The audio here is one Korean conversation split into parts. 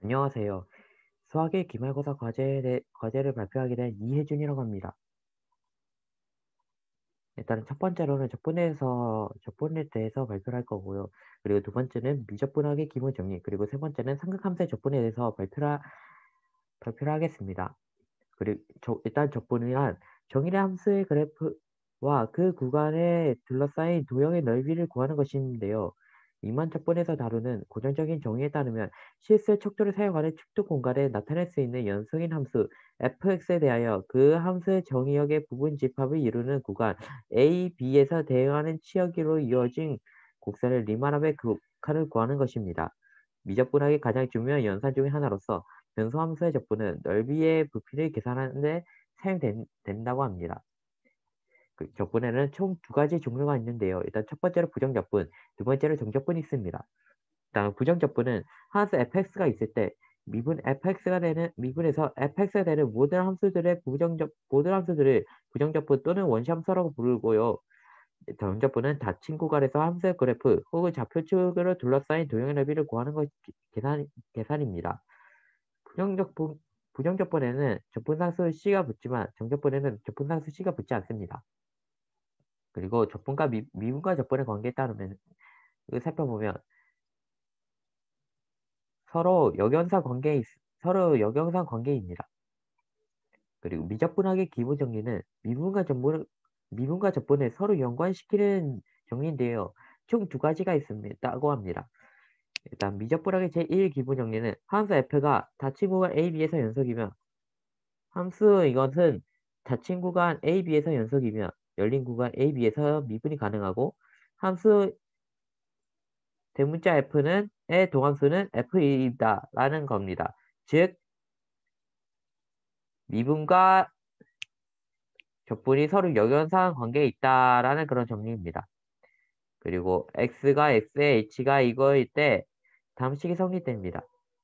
안녕하세요. 수학의 기말고사 과제를 발표하게 된 이혜준이라고 합니다. 일단은 첫 번째로는 적분에 대해서 발표를 할 거고요. 그리고 두 번째는 미적분학의 기본 정리, 그리고 세 번째는 삼각함수의 적분에 대해서 발표를 하겠습니다. 그리고 일단 적분이란 정의의 함수의 그래프와 그 구간에 둘러싸인 도형의 넓이를 구하는 것인데요. 이만 적분에서 다루는 고정적인 정의에 따르면 실수의 척도를 사용하는 측도 공간에 나타낼 수 있는 연속인 함수 fx에 대하여 그 함수의 정의역의 부분 집합을 이루는 구간 a, b에서 대응하는 치역으로 이어진 곡선을 리만함의 극한을 구하는 것입니다. 미적분학의 가장 중요한 연산 중의 하나로서 변수함수의 적분은 넓이의 부피를 계산하는 데 사용된다고 합니다. 그 적분에는 총 두 가지 종류가 있는데요. 일단 첫 번째로 부정적분, 두 번째로 정적분이 있습니다. 일단 부정적분은 함수 fx가 있을 때 미분에서 fx가 되는 모든 함수들을 부정적분 또는 원시함수라고 부르고요. 정적분은 닫힌 구간에서 함수의 그래프 혹은 좌표축으로 둘러싸인 도형의 넓이를 구하는 것 계산입니다. 부정적분 부정적분에는 적분상수 C가 붙지만 정적분에는 적분상수 C가 붙지 않습니다. 그리고 적분과 미분과 적분의 관계에 따르면 살펴보면 서로 역연상 관계에 서로 역영상 관계입니다. 그리고 미적분학의 기본 정리는 미분과 적분을 서로 연관시키는 정리인데요. 총 두 가지가 있다고 합니다. 일단 미적분학의 제1 기본 정리는 함수 f가 닫힌 구간 a, b에서 연속이며 함수 이것은 닫힌 구간 a, b에서 연속이며 열린 구간 a, b에서 미분이 가능하고 함수 대문자 f는 의 동함수는 f이다 라는 겁니다. 즉 미분과 적분이 서로 역연상 관계에 있다라는 그런 정리입니다. 그리고 x가 x의 h가 이거일 때 다음 식이 성립됩니다.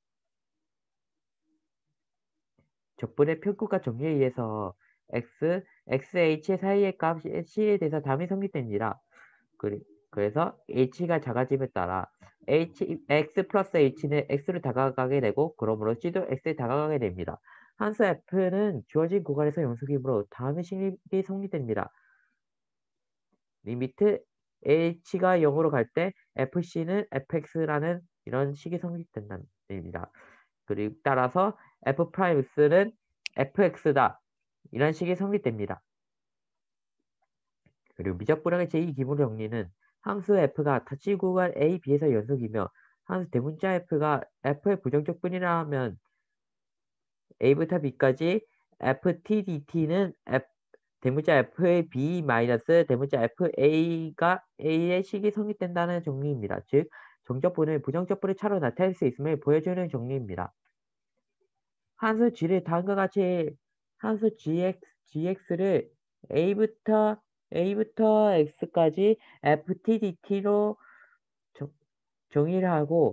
적분의 평균과 정리에 의해서 x의 사이의 값 c에 대해서 담이 성립됩니다. 그래서 h가 작아짐에 따라 x 플러스 h는 x로 다가가게 되고 그러므로 c도 x에 다가가게 됩니다. 함수 f는 주어진 구간에서 영속이므로 다음의 식이 성립됩니다. 리미트 h가 0으로 갈 때 fc는 fx라는 이런 식이 성립된다는 얘기입니다. 그리고 따라서 f'x는 fx다. 이런 식이 성립됩니다. 그리고 미적분학의 제2 기본 정리는 함수 f가 닫힌 구간 a, b에서 연속이며 함수 대문자 f가 f의 부정적분이라 하면 a부터 b까지 ftdt는 대문자 f의 b 마이너스 대문자 fa가 a의 식이 성립된다는 정리입니다. 즉 정적분을 부정적분의 차로 나타낼 수 있음을 보여주는 정리입니다. 함수 g를 다음과 같이 함수 gx를 a부터 x까지 ftdt로 정의를 하고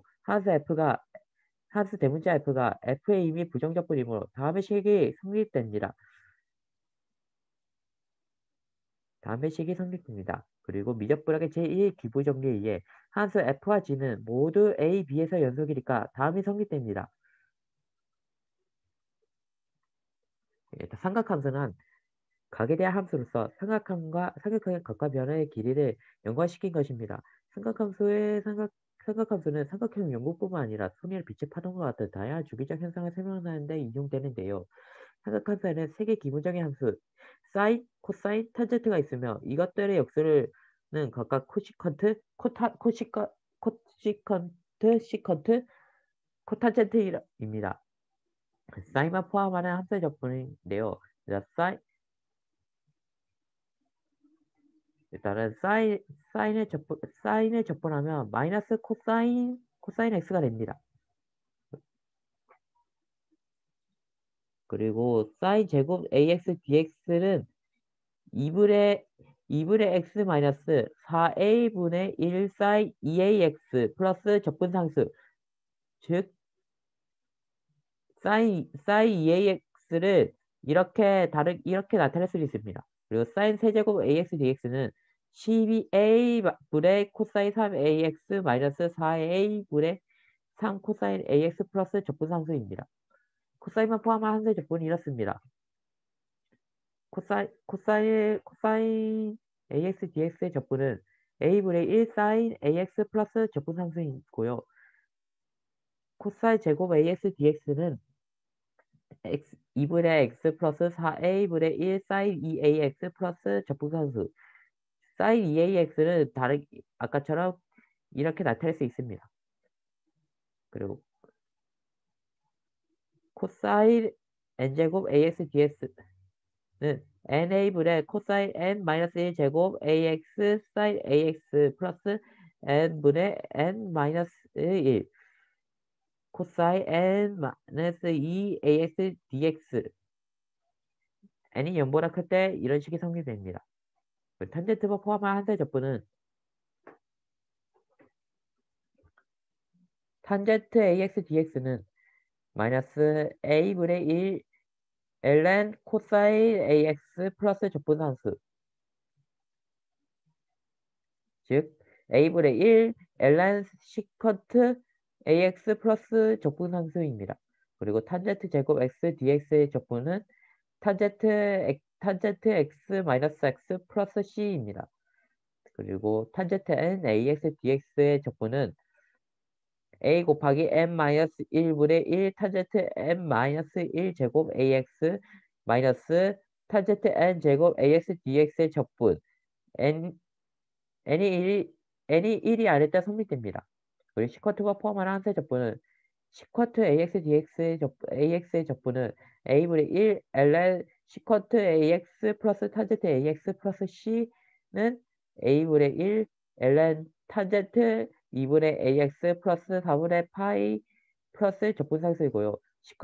함수 대문자 f가 f의 이미 부정적분이므로 다음의 식이 성립됩니다. 그리고 미적분학의 제1 기부 정리에 의해 함수 f와 g는 모두 a, b에서 연속이니까 다음이 성립됩니다. 삼각함수는 각에 대한 함수로서 삼각형의 각과 변화의 길이를 연관시킨 것입니다. 삼각함수는 삼각형 연구뿐만 아니라 소멸, 빛의 파동과 같은 다양한 주기적 현상을 설명하는 데 인용되는데요. 삼각함수에는 세 개의 기본적인 함수, 사인, 코사인, 탄젠트가 있으며 이것들의 역수는 각각 코시컨트, 시컨트, 코탄젠트입니다. 사인만 포함하는 함수의 적분인데요. 일단은 사인을 적분하면 마이너스 코사인 x가 됩니다. 그리고 사인 제곱 ax dx는 2분의 x 마이너스 4a분의 1 사인 2ax 플러스 적분상수 즉 사인 2ax를 이렇게 나타낼 수 있습니다. 그리고 사인 세제곱 ax dx는 12a분의 코사인 3ax 마이너스 4a분의 3 코사인 AX 플러스 적분상수입니다. 코사인만 포함한 함수의 적분이 이렇습니다. 코사인 AX dx의 적분은 A분의 1 사인 AX 플러스 적분상수이고요. 코사인 제곱 AX dx는 2분의 x 플러스 4a분의 1 사인 2ax 플러스 적분상수. 사인 2ax는 아까처럼 이렇게 나타낼 수 있습니다. 그리고 코사인 n제곱 ax dx는 na분의 코사인 n-1 제곱 ax 사인 ax 플러스 n분의 n-1 코사인 n-2 ax dx n이 0보다 클 때 이런 식이 성립됩니다. 탄젠트가 포함한 한세 적분은 탄젠트 ax dx는 마이너스 a분의 1 ln 코사인 ax 플러스 적분상수 즉 a분의 1 ln 시컨트 ax 플러스 적분상수입니다. 그리고 탄젠트 제곱 x dx의 적분은 탄젠트 x 마이너스 x 플러스 c입니다. 그리고 탄젠트 n ax dx의 적분은 a 곱하기 n-1분의 1 탄젠트 n-1 제곱 ax 마이너스 탄젠트 n 제곱 ax dx의 적분 n이 1이 아닐 때 성립됩니다. 그리고 시쿼트가 포함하는 함수의 적분은 시쿼트 ax의 적분은 a분의 1 ln 시쿼트 ax 플러스 탄젠트 ax 플러스 c는 a분의 1 ln 탄젠트 2분의 ax 플러스 4분의 파이 플러스 적분상수이고요.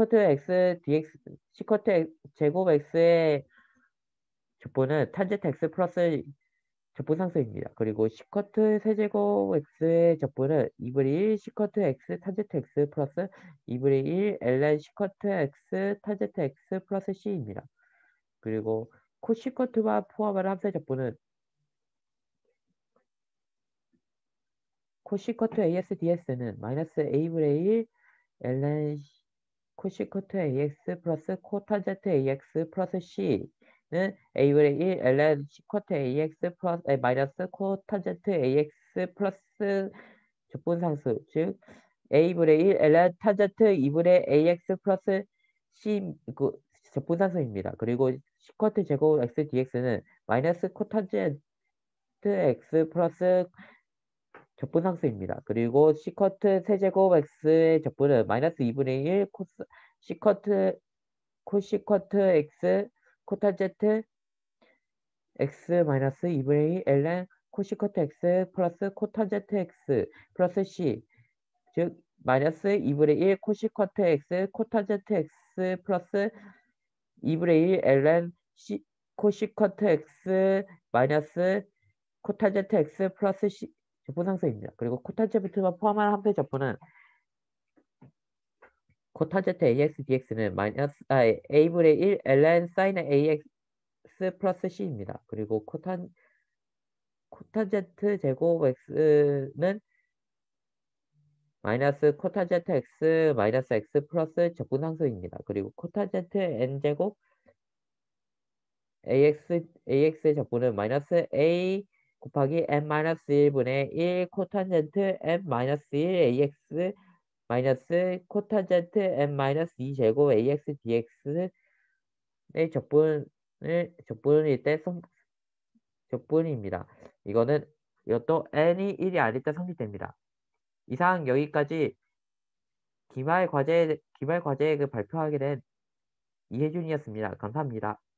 시쿼트 제곱 x의 적분은 탄젠트 x 플러스 적분상수입니다. 그리고 시커트 세제곱 x의 적분은 2분의 1 시커트 x 탄젠트 x 플러스 2분의 1 ln 시커트 x 탄젠트 x 플러스 c입니다. 그리고 코시커트와 포함한 함수의 적분은 코시커트 as ds는 마이너스 a분의 1 ln 코시커트 ax 플러스 코탄젠트 ax 플러스 c는 a분의 1 ln 시커트 ax 플러스 마이너스 코탄젠트 ax 플러스 적분상수 즉 a분의 1 ln 탄젠트 2분의 ax 플러스 c 적분상수입니다. 그리고 시커트 제곱 x dx는 마이너스 코탄젠트 x 플러스 적분상수입니다. 그리고 시커트 세제곱 x의 적분은 마이너스 2분의 1 코시커트 x 코탄젠트 x 마이너스 2분의 1 ln 코시커트 x 플러스 코탄젠트 x 플러스 c 즉 마이너스 2분의 1 코시커트 x 코탄젠트 x 플러스 2분의 1 ln 코시커트 x 마이너스 코탄젠트 x 플러스 c 적분상수입니다. 그리고 코탄젠트만 포함한 함수의 적분은 코탄젠트 ax dx는 마이너스 a분의 1 ln sin ax 플러스 c입니다. 그리고 코탄젠트 제곱 x는 마이너스 코탄젠트 x 마이너스 x 플러스 적분상수입니다. 그리고 코탄젠트 n제곱 ax의 적분은 마이너스 a 곱하기 n-1분의 1 코탄젠트 n-1 ax 마이너스 코탄젠트 n-2 제곱 ax dx의 적분일 때 적분입니다. 이것도 n이 1이 아닐 때 성립됩니다. 이상 여기까지 기말 과제에 발표하게 된 이혜준이었습니다. 감사합니다.